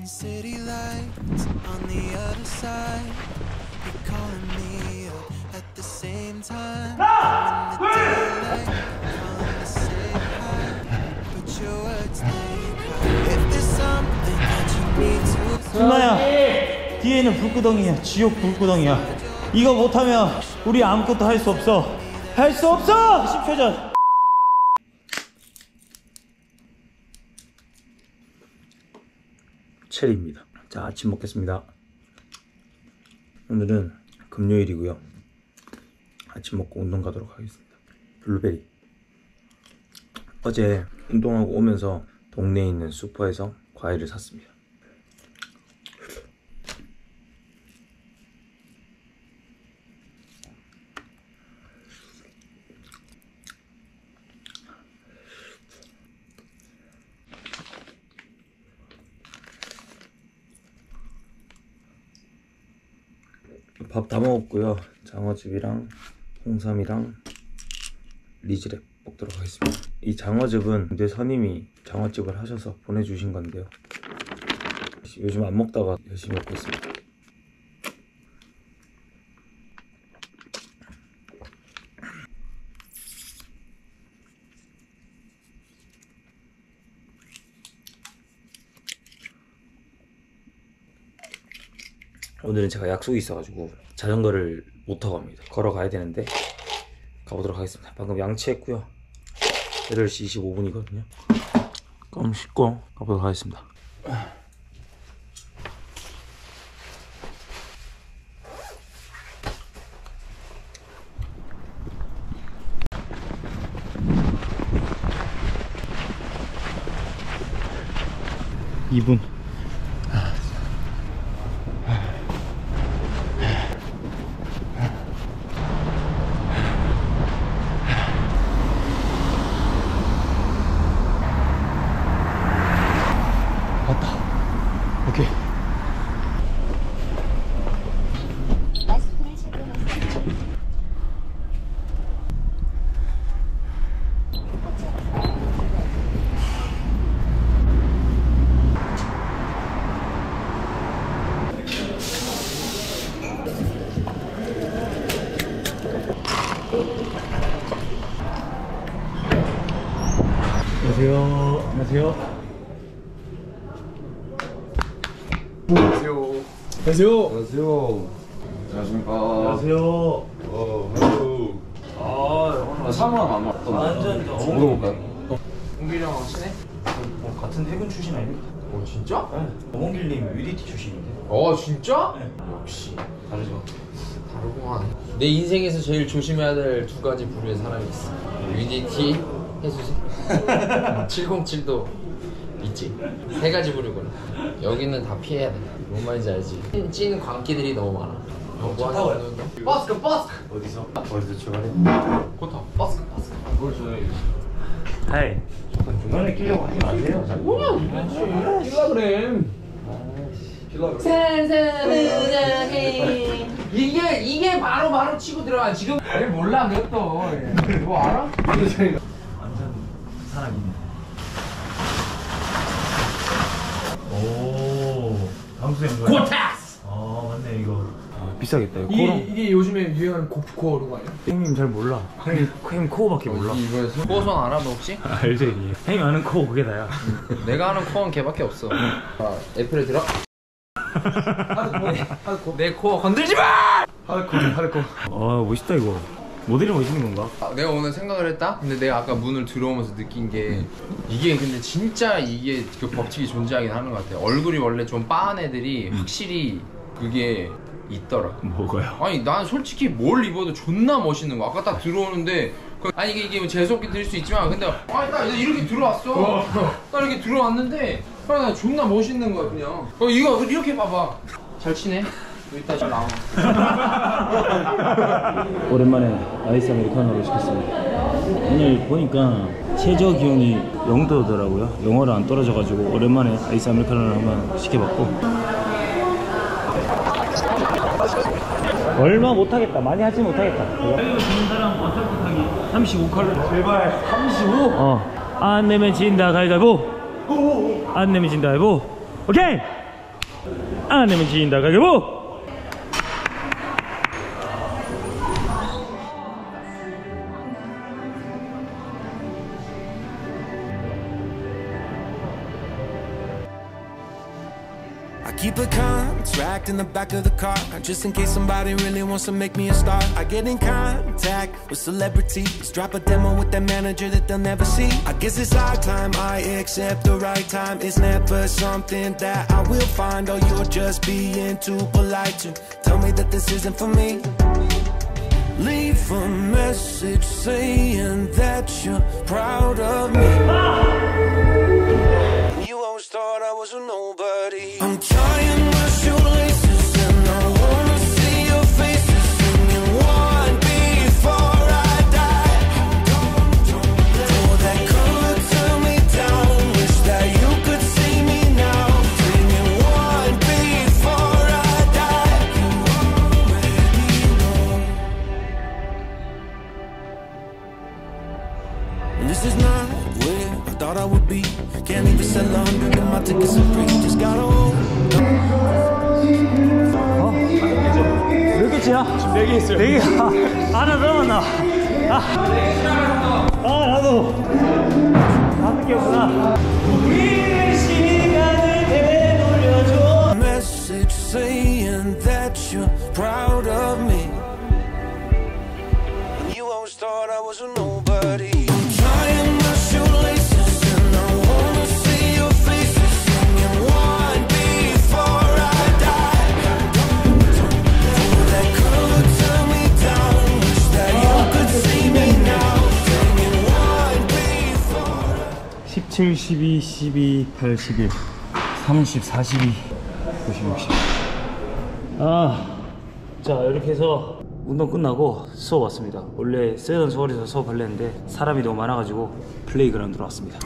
city lights on the other side. You're calling me up at the same time. I'm in the daylight, calling to say hi. But your words they cry. If there's something that you need to. 순나야, 뒤에는 불구덩이야. 지옥 불구덩이야. 이거 못하면 우리 아무것도 할 수 없어. 할 수 없어! 10초 전. 체리입니다. 자, 아침 먹겠습니다. 오늘은 금요일이고요. 아침 먹고 운동 가도록 하겠습니다. 블루베리. 어제 운동하고 오면서 동네에 있는 슈퍼에서 과일을 샀습니다. 밥 다 먹었고요. 장어즙이랑 홍삼이랑 리즈랩 먹도록 하겠습니다. 이 장어즙은 이제 선임이 장어즙을 하셔서 보내주신 건데요. 요즘 안 먹다가 열심히 먹고 있습니다. 오늘은 제가 약속이 있어가지고 자전거를 못 타고 갑니다. 걸어가야 되는데 가보도록 하겠습니다. 방금 양치했고요. 8시 25분이거든요 껌 씻고 가보도록 하겠습니다. (2분) 오케이. 안녕하세요. 안녕하세요. 안녕하세요. 안녕하세요. 안녕하세요. 안녕하십니까. 안녕하세요. 헬로. 사무랑 안 맞다. 완전 물어볼까요? 홍길이 형 친해? 같은 해군 출신 아닙니까? 진짜? 네. 어몽길님 UDT 출신인데. 진짜? 네. 역시 다르죠? 다르구만. 내 인생에서 제일 조심해야 될 두 가지 부류의 사람이 있어. UDT 해주지. 707도 있지. 세 가지 부류구나. 여기는 다 피해야 돼. 뭔 말인지 알지? 찐 광기들이 너무 많아. 뭐 하는 거? 버스크. 어디서 출발해? 고타. 버스크. 그걸 저희 하이. 중간에 끼려고 하지 마세요. 뭐야? 킬라그램. 이게 바로 치고 들어가. 지금 왜 몰라 그것도. 뭐 알아? 완전 사람이네. 오, 방수된 거야? 고타스. 맞네 이거. 비싸겠다 이거. 이게 요즘에 유행하는 고프코어 그거 아니야? 형님 잘 몰라. 형님 코어밖에 몰라. 이거에서 코어선 알아 너 혹시? 알죠 이게. 형님 아는 코어 그게 다야. 내가 아는 코어는 걔밖에 없어. 애플에 들어. 내 코어 건들지 마! 하드코어. 멋있다 이거. 모델이 멋있는 건가? 내가 오늘 생각을 했다? 근데 내가 아까 문을 들어오면서 느낀 게 이게 근데 진짜 이게 그 법칙이 존재하긴 하는 것 같아. 얼굴이 원래 좀 빠은 애들이 확실히 그게 있더라. 뭐가요? 아니 난 솔직히 뭘 입어도 존나 멋있는 거. 아까 딱 들어오는데 아니 이게 재수없게 들릴 수 있지만 근데 아니 딱 이렇게 들어왔어. 딱 이렇게 들어왔는데 나 존나 멋있는 거야 그냥. 이거 이렇게 봐봐. 잘 치네. 이따 좀 나와. 오랜만에 아이스 아메리카노를 시켰습니다. 오늘 보니까 최저 기온이 0도더라고요. 영어를 안 떨어져가지고 오랜만에 아이스 아메리카노를 한번 시켜봤고 얼마 못하겠다. 많이 하지 못하겠다. 이거 지는 사람 어차피 타기 35칼로리. 제발 35? 안 내면 진다 가위바위보. 안 내면 진다 가위바위보. 오케이! 안 내면 진다. 가위바위보. I keep a contract in the back of the car, just in case somebody really wants to make me a star. I get in contact with celebrities, drop a demo with that manager that they'll never see. I guess it's our time, I accept the right time. It's never something that I will find, or you're just being too polite to tell me that this isn't for me. Leave a message saying that you're proud of me. You always thought I was a nobody. I'm tying my shoelaces and I wanna see your faces singing one before I die. Pour that color to me down, wish that you could see me now, singing one before I die. You already know. And this is not where I thought I would be. Can't even sell 100 and my tickets are free. Just gotta hold. 몇 개째야? 지금 4개 했어요. 4개? 하나 남았나? 나도 5개였구나. 우리의 시간을 되돌려줘. Message saying that you're proud of me. You always thought I was a nobody. I'm tying my shoelaces and I wanna see your faces singing one before I die. Pour that color to me down, wish that you could see me now, singing one before. 17, 12, 12, 8, 11, 30, 42, 90, 60. 자 이렇게 해서 운동 끝나고 수업 왔습니다. 원래 세던 서울에서 수업하려 했는데 사람이 너무 많아가지고 플레이그라운드로 왔습니다.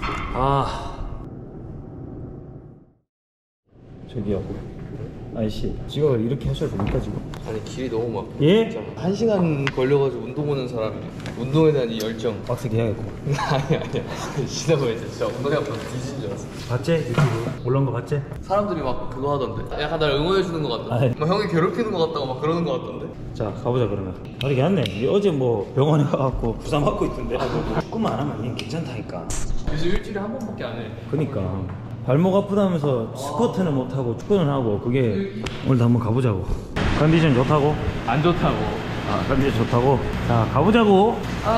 저기요 아저씨 지금 이렇게 하셔야 됩니까 지금? 아니 길이 너무 막 예? 진짜 1시간 걸려가지고 운동 오는 사람이 운동에 대한 이 열정 빡세게 해야겠고. 아니야 쉬다 보니까 진짜 운동해보다 뒤진 줄 알았어. 봤지? 유튜브 올라온 거 봤지? 사람들이 막 그거 하던데 약간 날 응원해주는 것 같던데 아이. 막 형이 괴롭히는 것 같다고 막 그러는 것 같던데. 자 가보자 그러면. 어디 갔네? 어제 뭐 병원에 가갖고 부상 받고 있던데. 축구만 안 하면 얘는 괜찮다니까. 요즘 일주일에 한 번밖에 안 해. 그니까 발목 아프다면서 스쿼트는 못하고 축구는 하고 그게 오늘도 한번 가보자고. 컨디션 좋다고? 안 좋다고. 컨디션 좋다고? 자 가보자고.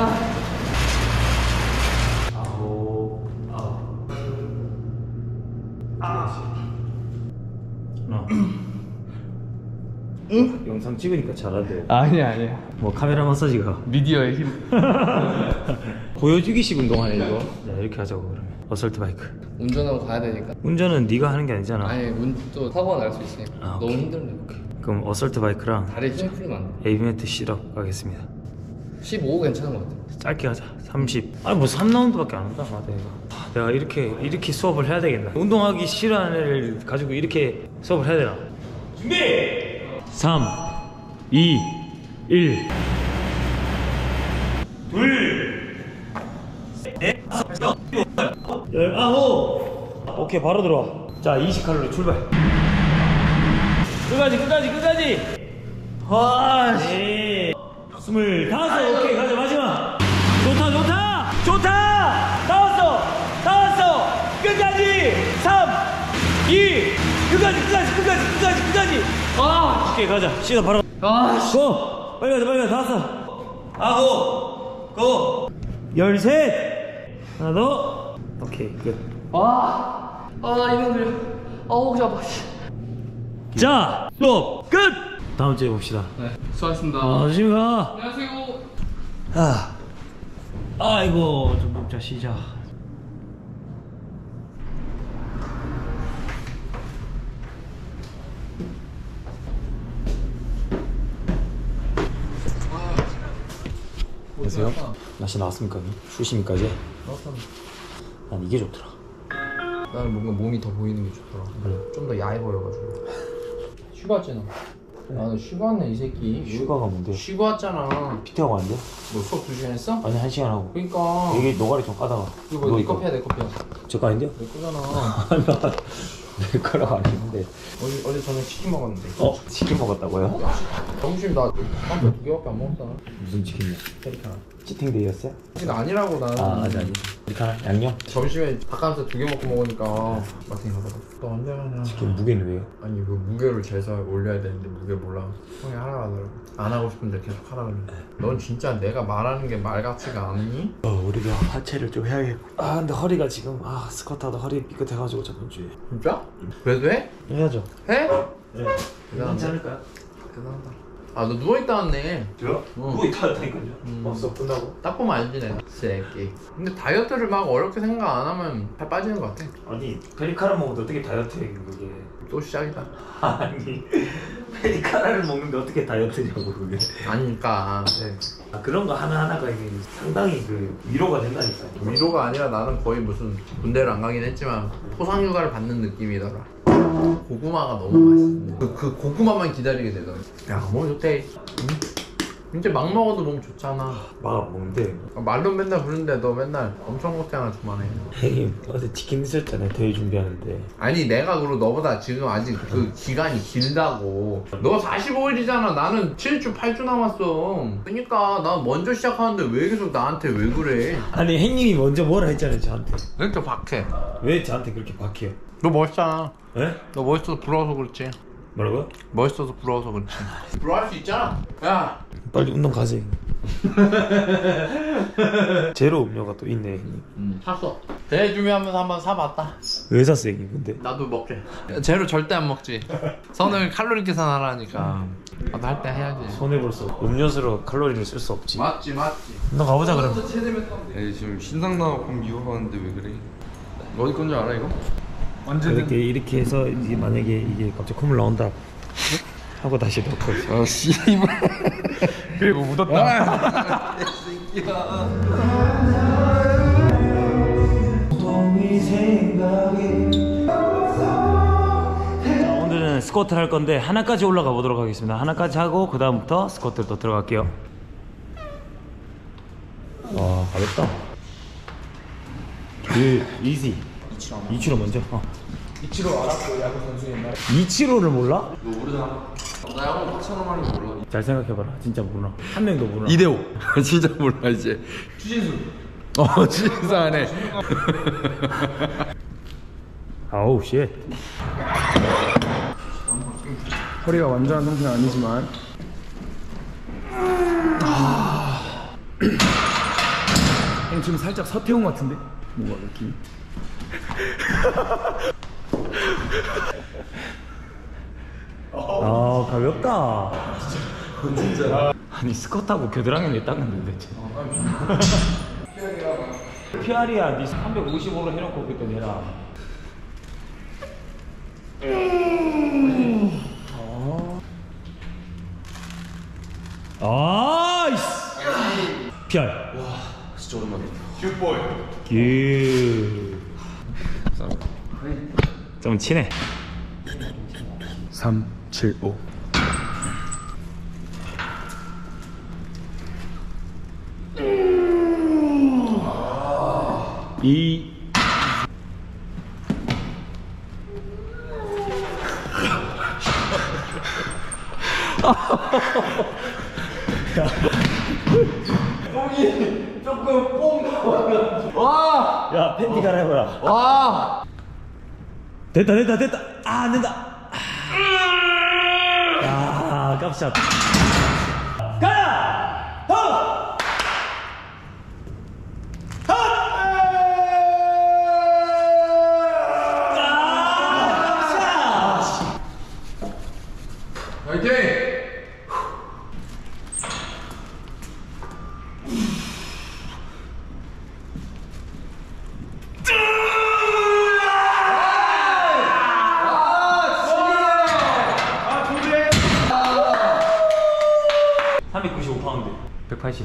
영상 찍으니까 잘하대. 아니야 뭐 카메라 마사지가 미디어의 힘. 보여주기식 운동하네 이거. 자 이렇게 하자고 그러면. 어설트 바이크. 운전하고 가야 되니까. 운전은 네가 하는 게 아니잖아. 아니 또 사고가 날 수 있으니까. 너무 오케이. 힘들네. 그럼 어설트 바이크랑 다리 힘 풀리면 안 돼. 에이비매트 실업 가겠습니다. 15 괜찮은 것 같아. 짧게 하자. 30. 아니 뭐 3라운드밖에 안 한다. 내가 이렇게 수업을 해야 되겠나? 운동하기 싫어하는 애를 가지고 이렇게 수업을 해야 되나? 준비! 3 2 1 둘 넷, 다섯, 여섯, 19. 오케이 바로 들어와. 자 20칼로리 출발. 끝까지. 와, 네. 25. 오케이 가자 마지막. 좋다. 나왔어. 끝까지. 3, 2, 끝까지. 오케이 가자. 시간 바로. 고. 빨리 가자. 다 왔어. 고. 13. 하나 더. 오케이 끝. 이놈들이야. 목 잡아. 자 수업 끝. 다음 주에 봅시다. 네, 수고하셨습니다. 조심히 가. 안녕하세요. 아이고 좀 먹자 시작. 안녕하세요. 날씨 나왔습니까? 추우십니까 이제? 난 이게 좋더라. 나는 뭔가 몸이 더 보이는 게 좋더라. 좀 더 야해 보여가지고. 쉬고 왔잖아. 나는 쉬고 왔네 이 새끼. 휴가가 뭔데? 쉬고 왔잖아. 피트하고 왔는데? 뭐 수업 2시간 했어? 아니 1시간 하고. 그러니까. 여기 노가리 좀 까다가. 이거 네 커피야 내 커피야. 제 거 아닌데요? 내 거잖아. 낼 거라고 안 했는데. 어제 저녁 치킨 먹었는데. 치킨 먹었다고요? 점심 나 한 2개밖에 안 먹었다. 무슨 치킨이야? 페리카나. 치팅데이였어요? 치킨 아니라고 나는. 아니. 페리카나 양념? 점심에 닭가슴살 2개 먹고 먹으니까 마틴 가더라. 너 언제 가냐? 치킨 무게는 왜요? 아니 그 무게를 재서 올려야 되는데 무게 몰라. 형이 하라 하더라고. 안 하고 싶은데 계속 하라 그래. 넌 진짜 내가 말하는 게 말 같지가 않니? 우리도 하체를 좀 해야겠고. 근데 허리가 지금 스쿼트 하다 허리 삐끗해가지고 저번 주에. 진짜? 그래도 해? 해야죠. 해? 네. 대단한데? 않을까요? 대단하다. 아 너 누워있다 왔네. 저요? 누워있다 왔다니까요. 없어 끝나고. 딱 보면 알지 내가. 새끼. 근데 다이어트를 막 어렵게 생각 안 하면 살 빠지는 것 같아. 아니 페리카나 먹어도 어떻게 다이어트해 그게. 또 시작이다. 아니 페리카나를 먹는데 어떻게 다이어트냐고 그게. 아니니까. 그런 거 하나하나가 이게 상당히 그 위로가 된다니까요. 위로가 아니라 나는 거의 무슨 군대를 안 가긴 했지만 포상휴가를 받는 느낌이더라. 고구마가 너무 맛있어. 그 고구마만 기다리게 되더라. 야 몸 좋대. 진짜 막 먹어도 몸 좋잖아. 막 먹는데 말로 맨날 부르는데 너 맨날 엄청 먹잖아 주말에. 형님 어제 치킨 드셨잖아요 대회 준비하는데. 아니 내가 그리고 너보다 지금 아직 그 기간이 길다고. 너 45일이잖아. 나는 7주 8주 남았어. 그러니까 나 먼저 시작하는데 왜 계속 나한테 왜 그래? 아니 형님이 먼저 뭐라 했잖아요 저한테. 왜 이렇게 박해? 왜 저한테 그렇게 박해요? 너 멋있잖아. 네? 너 멋있어서 부러워서 그렇지. 뭐라고요? 멋있어서 부러워서 그렇지. 부러워할 수 있잖아. 야 빨리 운동 가세요. 제로 음료가 또 있네 형님. 샀어. 대회 준비하면서 한번 사봤다. 왜 샀어요 형님 근데? 나도 먹게. 제로 절대 안 먹지. 선을 칼로리 계산하라니까. 나도 할 때 해야지. 손해볼수 음료수로 칼로리를 쓸 수 없지. 맞지. 운동 가보자 그럼. 에이 지금 신상 나와서 이어가는데 왜 그래? 어디 건지 알아 이거? 이렇게 해서 이게 만약에 이게 갑자기 콧물 나온다 하고 다시 넣고 있어. 아 씨발. 그리고 묻었다. 자, 오늘은 스쿼트를 할 건데 하나까지 올라가 보도록 하겠습니다. 하나까지 하고 그 다음부터 스쿼트를 또 들어갈게요. 와 가볍다. 이지. 이치로 먼저. 이치로 알았고 야구 선수 옛날에. 이치로를 몰라? 너 모르잖아. 나 야구 8,000원 만인 거 몰라. 잘 생각해봐라. 진짜 모르나? 한 명도 모르나? 이대호. 진짜 몰라 이제. 추신수. 추신수 안 해. 아우 쉣. 허리가 완전한 상태는 아니지만 형 지금 살짝 서태웅 같은데? 뭔가 느낌이. 가볍다. 진짜. 아니 스쿼트하고 겨드랑이는 왜 닦는데 대체? PR이야. 니 355로 해놓고 그때 내라. 아이씨. PR. 와 진짜 오랜만이다. 좀 치네. 3, 7, 5. 뽕이 조금 뽕 나와가지고. 와. 야 팬티 갈아입어라. 와. 됐다. 안 된다. 깝샷. 가야. 화이팅. 아, 395파운드. 180.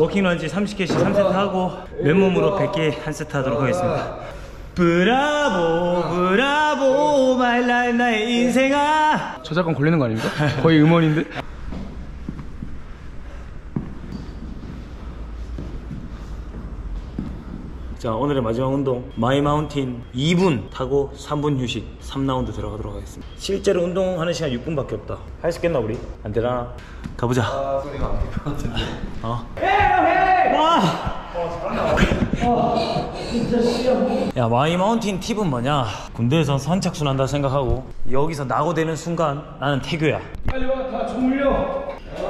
워킹런지 30개씩 3세트 하고 맨몸으로 100개 한 세트 하도록 하겠습니다. 브라보 브라보 마이 라이프 나의 인생아. 저작권 걸리는 거 아닙니까? 거의 음원인데. 자, 오늘의 마지막 운동 마이 마운틴 2분 타고 3분 휴식 3라운드 들어가도록 하겠습니다. 실제로 운동하는 시간 6분밖에 없다. 할 수 있겠나 우리? 안 되나? 가보자. 소리가 안 날 것 같은데. 야, 마이 마운틴 팁은 뭐냐? 군대에서 선착순 한다 생각하고 여기서 낙오되는 순간 나는 태교야. 빨리 와, 다 주물려.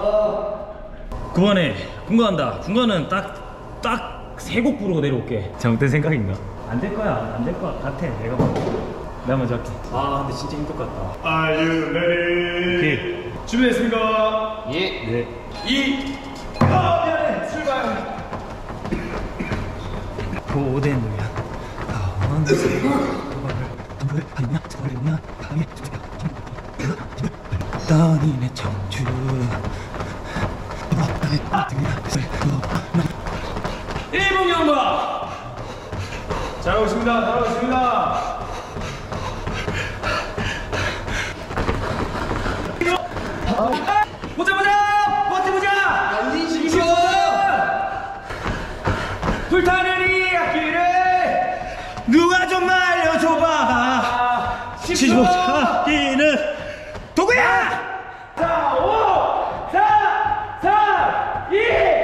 그만해. 군가한다. 군가는 딱 세 곡 부르고 내려올게. 잘못된 생각인가? 안 될 거야. 안 될 거야. 같아. 내가 먼저 할게. 아, 근데 진짜 힘들 것 같다. Are you ready? 오케이. 준비됐습니까? 예. 네. 미안해. 출발. 고대누야 떠니네 청춘. 일본 경과. 잘하고 있습니다. 잘하고 있습니다. 보자 버텨보자. 20초. 불타는 이 악기를 누가 좀 말려줘봐. 10초. 악기는 도구야. 자, 5, 4, 3, 2,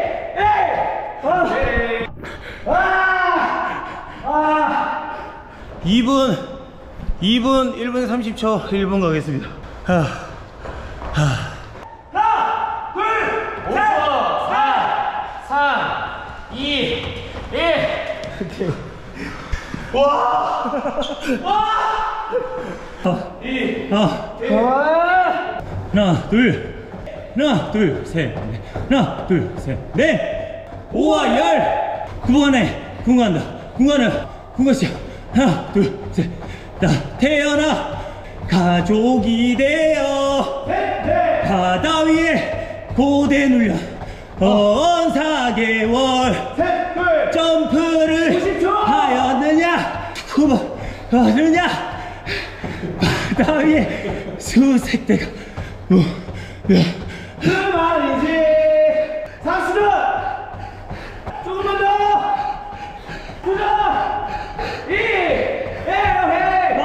1. 2분 1분 30초 1분 가겠습니다. 하나, 둘, 셋, 4, 3, 2, 1. 하나 둘 셋 넷 5와 10 9번에 군가는 시작. 하나 둘 셋 나 태어나 가족이 되어 바다 위에 고대 눌려 언 4개월 점프를 하였느냐 9번 하느냐 바다 위에 수색대가 그만이지. 상수는 조금만 더. 하나, 2, 1, 해.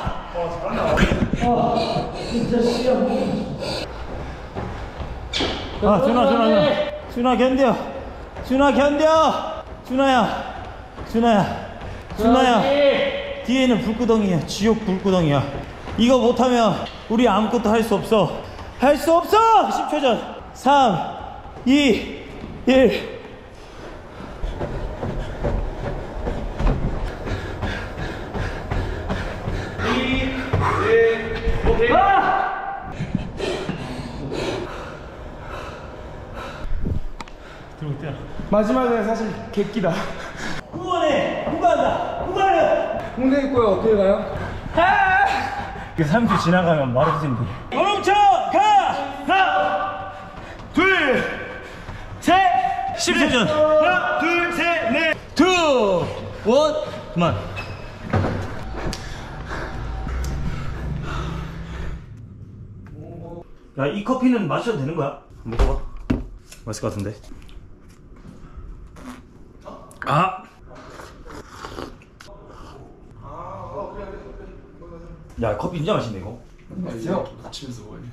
준아 견뎌. 준아야 뒤에는 불구덩이야. 지옥 불구덩이야. 이거 못하면 우리 아무것도 할 수 없어. 10초 전 3 2 1. 마지막은 사실 객기다. 9번에 누가는 홍대 입구에 어떻게 가요? 그 3초 지나가면 말없인데 멈춰 가! 하나 둘 셋 10초 전 하나 둘 셋 넷 2 1 그만. 야, 이 커피는 마셔도 되는 거야? 먹어봐. 맛있을 것 같은데. 야, 커피 진짜 맛있네 이거. 아니요. 아침에서 먹어야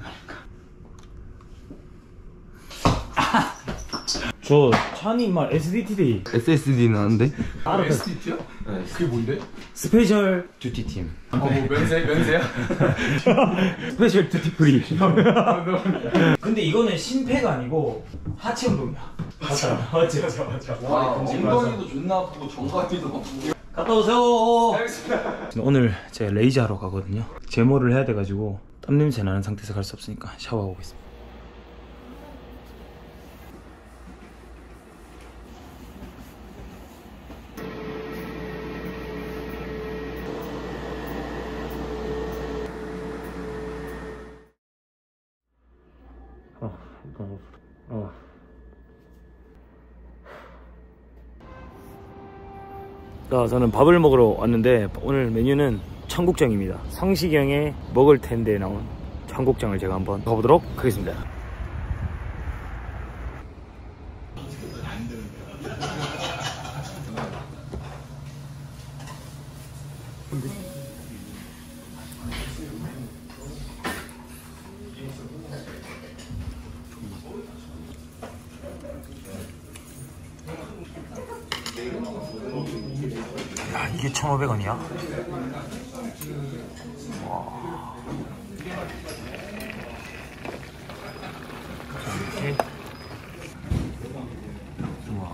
저 찬이 말 SDT SSD는 아는데? 알아. SDT요? 네. 그게 뭔데? 스페셜 듀티 팀. 뭐 면세야? 스페셜 듀티 프리. 근데 이거는 심폐가 아니고 하체 운동이야. 맞아. 와, 엉덩이도 존나 아프고 정강이도 아프고. 갔다 오세요. 알겠습니다. 오늘 제가 레이저 하러 가거든요. 제모를 해야 돼가지고 땀 냄새 나는 상태에서 갈 수 없으니까 샤워하고 있습니다. 자, 저는 밥을 먹으러 왔는데 오늘 메뉴는 청국장입니다. 성시경의 먹을 텐데 나온 청국장을 제가 한번 가보도록 하겠습니다. 야, 이게 1,500원이야? 이렇게. 우와.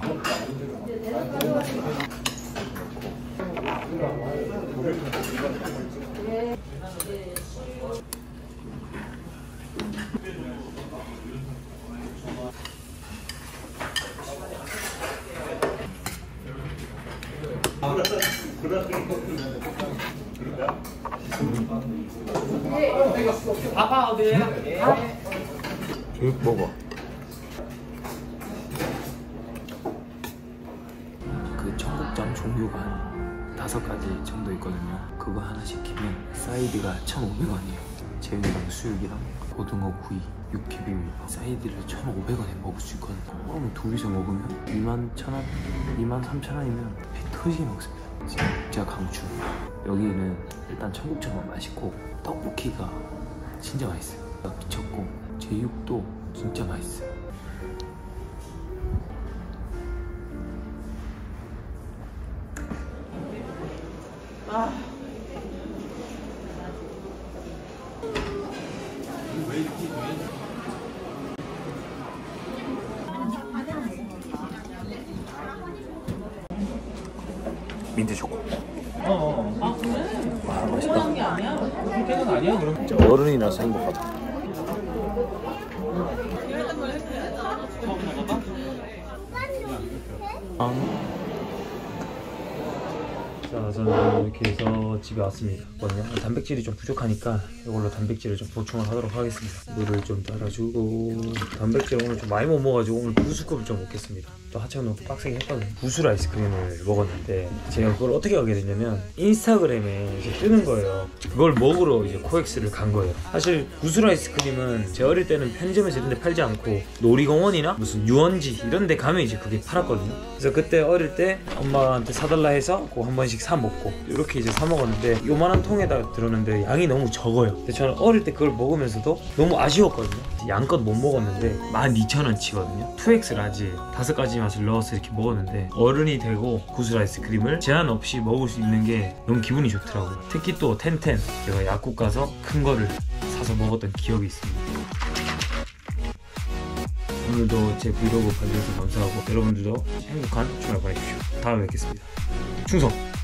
아빠 어디에요? 교육 먹어. 그 청국장 종류가 한 5가지 정도 있거든요. 그거 하나 시키면 사이드가 1,500원이에요. 제육이랑 수육이랑 고등어 구이, 육회 비빔밥 사이드를 1,500원에 먹을 수 있거든요. 그러면 둘이서 먹으면 21,000원, 23,000원이면 배 터지게 먹습니다. 진짜 강추. 여기는 일단 청국장만 맛있고 떡볶이가 진짜 맛있어요. 미쳤고 제육도 진짜 맛있어요. 민트 초코. 와, 맛있다. 그때는 아니야 그럼. 진짜 어른이라서 행복하다. 자, 저는 이렇게 해서 집에 왔습니다. 단백질이 좀 부족하니까 이걸로 단백질을 좀 보충을 하도록 하겠습니다. 물을 좀 따라주고, 단백질 오늘 좀 많이 못 먹어가지고 오늘 부스컵을 좀 먹겠습니다. 또 하체가 너무 빡세게 했거든요. 부술 아이스크림을 먹었는데 제가 그걸 어떻게 하게 됐냐면 인스타그램에 이제 뜨는 거예요. 그걸 먹으러 이제 코엑스를 간 거예요. 사실 부술 아이스크림은 제 어릴 때는 편의점에서 이런 데 팔지 않고 놀이공원이나 무슨 유원지 이런 데 가면 이제 그게 팔았거든요. 그래서 그때 어릴 때 엄마한테 사달라 해서 그 한 번씩 사 먹고 이렇게 이제 사 먹었는데 요만한 통에다 들었는데 양이 너무 적어요. 근데 저는 어릴 때 그걸 먹으면서도 너무 아쉬웠거든요. 양껏 못 먹었는데 12,000원치거든요 2X 라지 5가지 맛을 넣어서 이렇게 먹었는데 어른이 되고 구슬 아이스크림을 제한 없이 먹을 수 있는 게 너무 기분이 좋더라고요. 특히 또 텐텐 제가 약국 가서 큰 거를 사서 먹었던 기억이 있습니다. 오늘도 제 브이로그 봐주셔서 감사하고 여러분들도 행복한 주말 보내십시오. 다음에 뵙겠습니다. 충성!